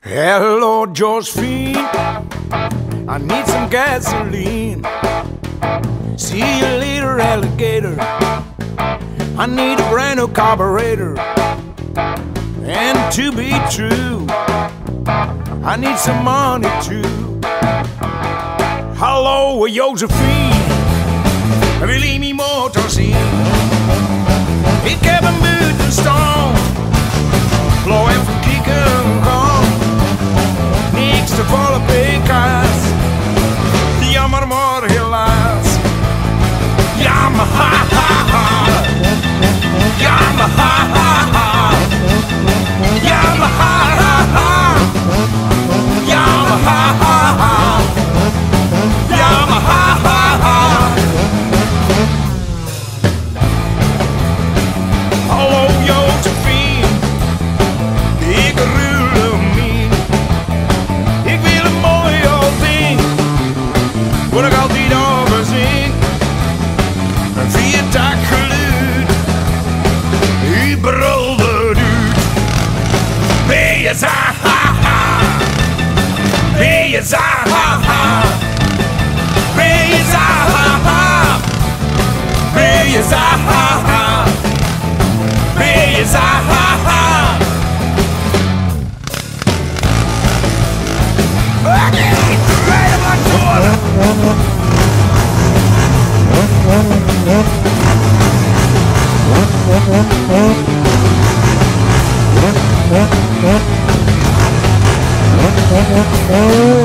Hello, Josefien, I need some gasoline. See you later, alligator. I need a brand new carburetor. And to be true, I need some money too. Hallo, Josefien, wil je mijn motor zien? Ik heb een buitenstand, blauw en van kieken gaan. Niks te volle pk's, jammer maar helaas. Ja maar ha ha ha, ja maar ha ha ha, ja maar ha ha ha, ja maar ha ha ha, ja maar ha ha ha. Hallo Josefien, ik ruil hem. Ik wil een mooi oud ding, waar ik altijd over zing. Een viertak geluid, u brulde duurt. Ben je za ha ha, ben je za ha ha, ben je za ha ha, ben je za ha ha, ben je za ha ha. Oh